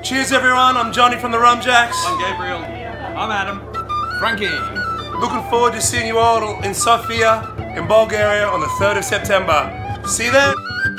Cheers everyone, I'm Johnny from the Rumjacks. I'm Gabriel. I'm Adam. Frankie. Looking forward to seeing you all in Sofia, in Bulgaria on the 3rd of September. See you then!